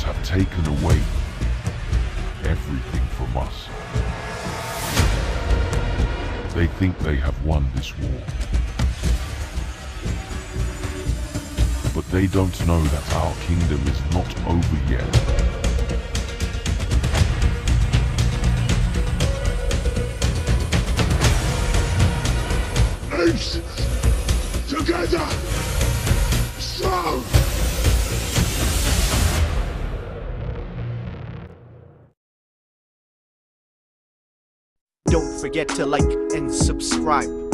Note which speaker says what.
Speaker 1: have taken away everything from us. They think they have won this war. But they don't know that our kingdom is not over yet.
Speaker 2: Apes! Together! Strong!
Speaker 3: Don't forget to like and subscribe.